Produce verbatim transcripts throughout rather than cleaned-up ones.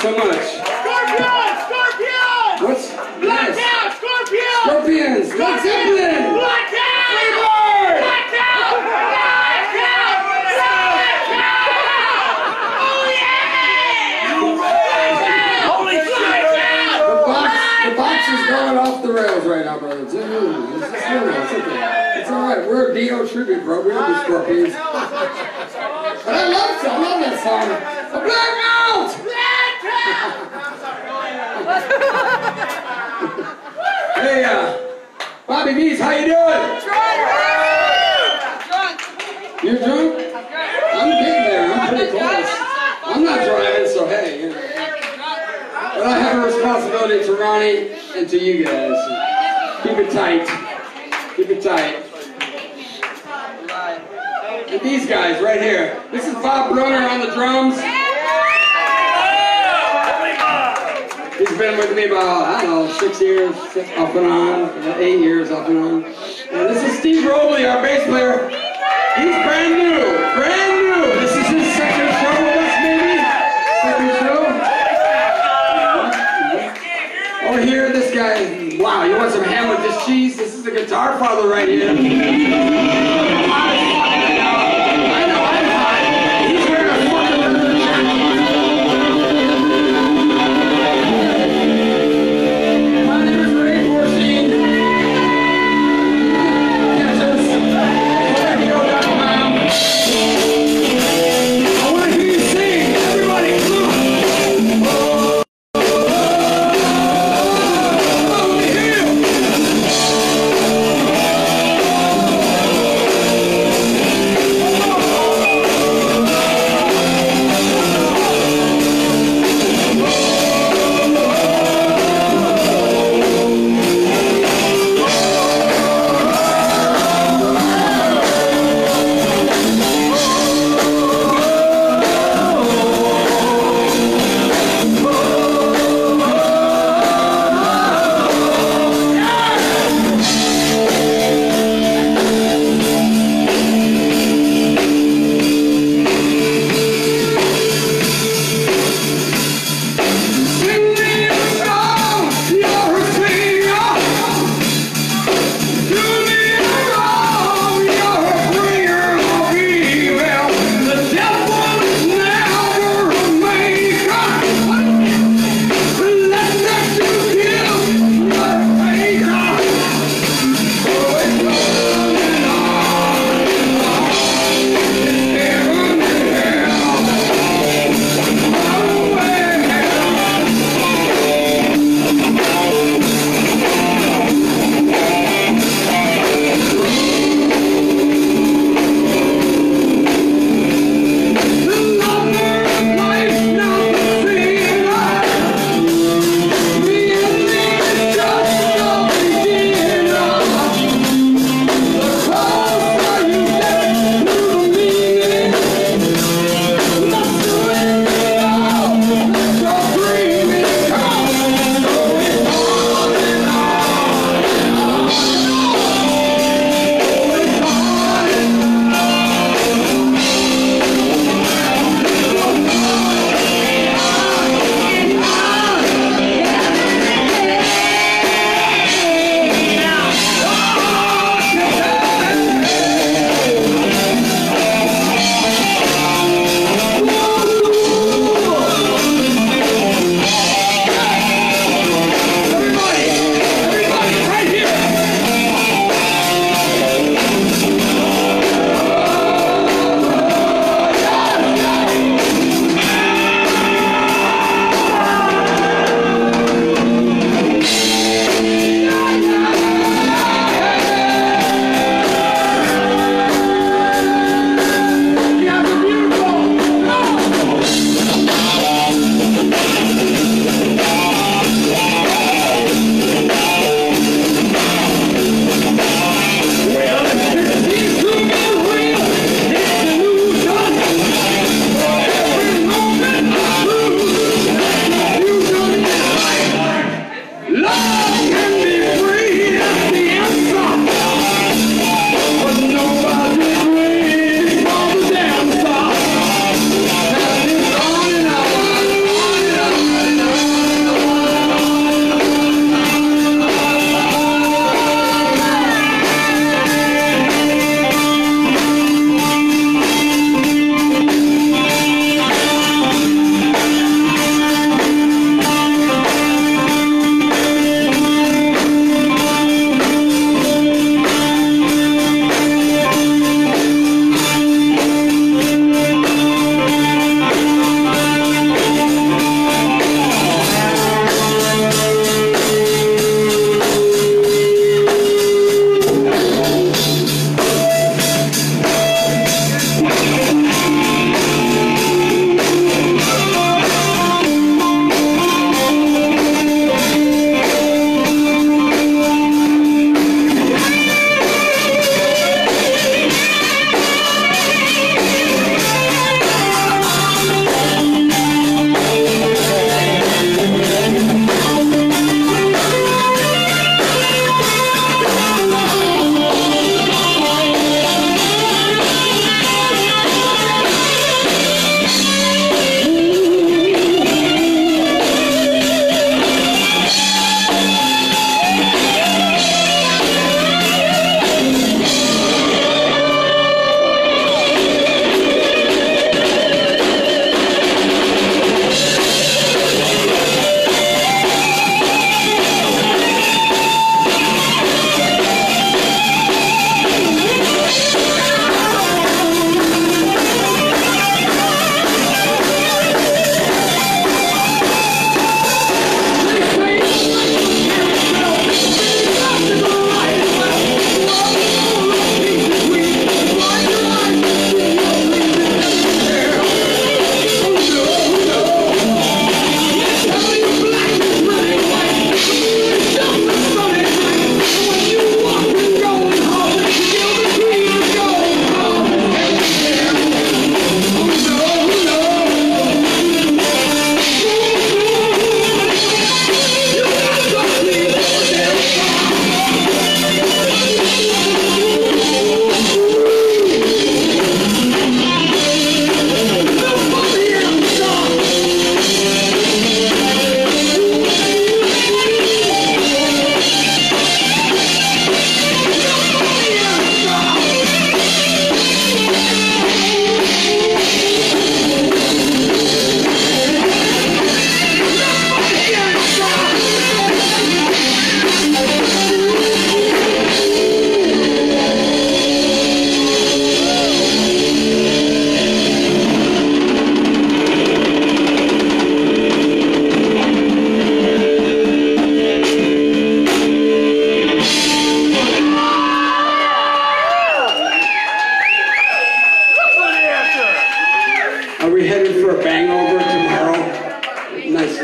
so much. Scorpion! Scorpion! What's Blackout! yes. Scorpion! Scorpions! Led Zeppelin! Blackout! Freebird! Blackout! Blackout! Blackout! Oh yeah! Holy shit! The box, the box is going off the rails right now, brother. It's, it's, it's, it's okay. It's all right. We're a Dio tribute, bro. We don't do Scorpions. But I love, I love that song. A blackout! Hey, uh, Bobby Bees, how you doing? Drunk. You're drunk? I'm getting there. I'm pretty close. I'm not driving, so hey, you know. But I have a responsibility to Ronnie and to you guys. Keep it tight. Keep it tight. And these guys right here. This is Bob Brunner on the drums. He's been with me about, I don't know, six years off and on, eight years off and on. And this is Steve Robley, our bass player. He's brand new, brand new. This is his second show with us, maybe? Second show. Over here, this guy, wow, you want some ham with this cheese? This is the Guitar Father right here. I know, I'm hot. He's wearing a fucking leather jacket.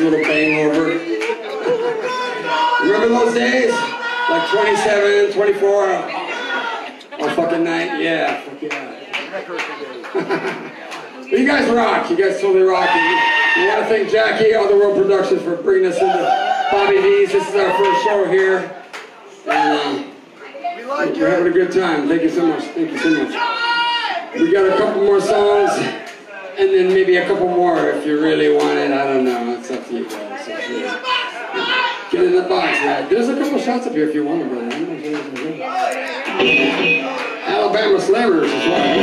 little bang over. Remember those days? Like twenty-seven, twenty-four, on fucking night? Yeah, fuck yeah. But you guys rock. You guys totally rock. And we want to thank Jackie, Otherworld Productions, for bringing us into Bobby D's. This is our first show here. And uh, we're having a good time. Thank you so much. Thank you so much. We got a couple more songs, and then maybe a couple more if you really want it. I don't know. It's up to you guys. So, yeah. Get in the box, man. There's a couple shots up here if you want them, brother. Alabama Slavers is what I